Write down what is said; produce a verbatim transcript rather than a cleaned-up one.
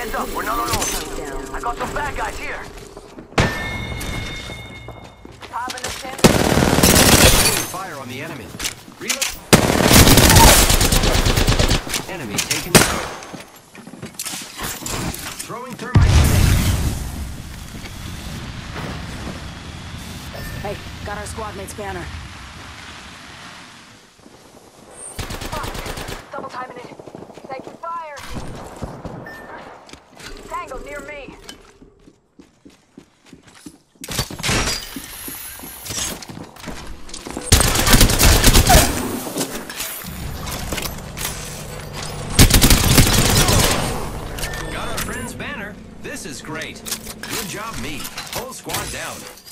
Heads up, we're not alone. I got some bad guys here. Popping the tent. Fire on the enemy. Reload. Enemy taken down. Throwing thermite grenade. Hey, got our squad mate's banner. Fuck. Double timing it. Taking fire. Tango near me. Got our friend's banner. This is great. Good job, me. Whole squad down.